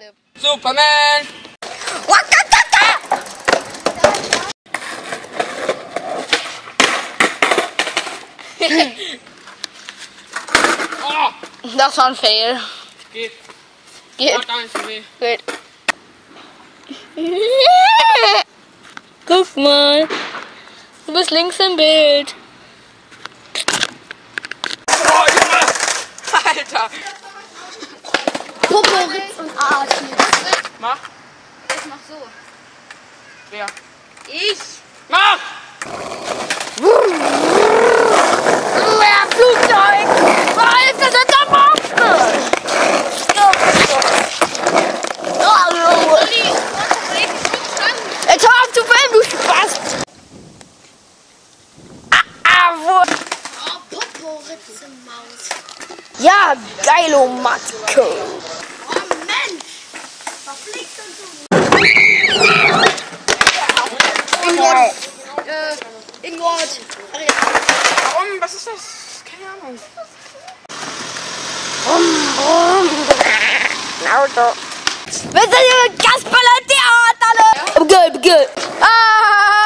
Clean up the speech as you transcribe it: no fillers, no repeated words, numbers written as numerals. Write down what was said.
Skip. Superman! Oh, Das war ein Fail. geht. Geht. Macht gar nicht so weh. Geht. Guck mal. Du bist links im Bild. Oh, Junge! Alter! Popo, Ritz und Arsch. Mach. Ich mach so. Wer? Ich. Mach! Flugzeug! Was ist das da machen? Jetzt hör auf zu filmen, du Spaß! Wo? Oh, Popo, Ritze, Maus. Ja, geilo Matke. Oh, Mensch. Verflixt und so. Ingrid. Warum? Was ist das? Keine Ahnung. Auto. Wir sind im Kasperle Theater. Begül.